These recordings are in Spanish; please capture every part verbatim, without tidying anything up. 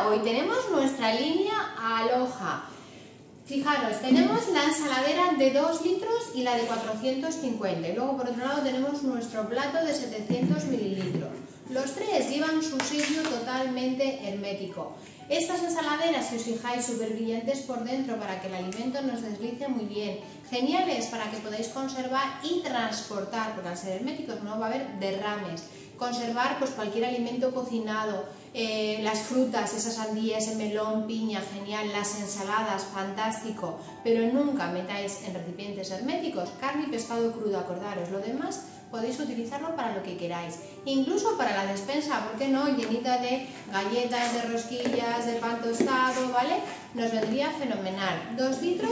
hoy tenemos nuestra línea Aloha. Fijaros, tenemos la ensaladera de dos litros y la de cuatrocientos cincuenta. Y luego por otro lado tenemos nuestro plato de setecientos mililitros. Los tres llevan su sello totalmente hermético. Estas ensaladeras, si os fijáis, súper brillantes por dentro para que el alimento nos deslice muy bien. Geniales para que podáis conservar y transportar, porque al ser herméticos no va a haber derrames. Conservar pues cualquier alimento cocinado, eh, las frutas, esa sandía, ese melón, piña, genial, las ensaladas, fantástico, pero nunca metáis en recipientes herméticos carne y pescado crudo, acordaros, lo demás podéis utilizarlo para lo que queráis, incluso para la despensa, ¿por qué no? Llenita de galletas, de rosquillas, de pan tostado, ¿vale? Nos vendría fenomenal. dos litros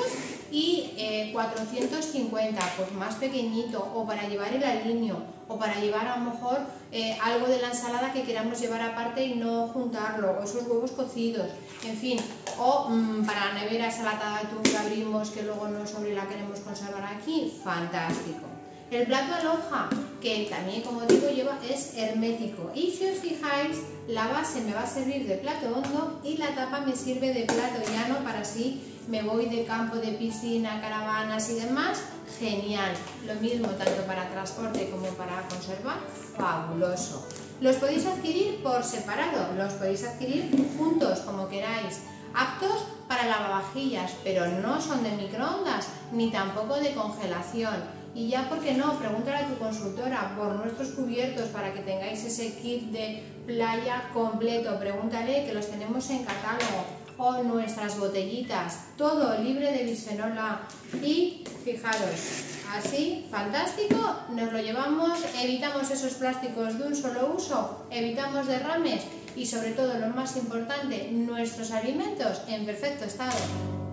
y eh, cuatrocientos cincuenta, pues más pequeñito, o para llevar el aliño, o para llevar a lo mejor eh, algo de la ensalada que queramos llevar aparte y no juntarlo, o esos huevos cocidos, en fin, o mmm, para la nevera esa lata de atún que abrimos que luego no sobre la queremos conservar aquí, fantástico. El plato Aloha, que también, como digo, lleva, es hermético. Y si os fijáis, la base me va a servir de plato hondo y la tapa me sirve de plato llano para así me voy de campo, de piscina, caravanas y demás. Genial. Lo mismo tanto para transporte como para conservar. Fabuloso. Los podéis adquirir por separado, los podéis adquirir juntos, como queráis. Aptos para lavavajillas, pero no son de microondas ni tampoco de congelación. Y ya, ¿por qué no? Pregúntale a tu consultora por nuestros cubiertos para que tengáis ese kit de playa completo. Pregúntale que los tenemos en catálogo. O nuestras botellitas, todo libre de bisfenol A. Y fijaros, así, fantástico, nos lo llevamos, evitamos esos plásticos de un solo uso, evitamos derrames y sobre todo, lo más importante, nuestros alimentos en perfecto estado.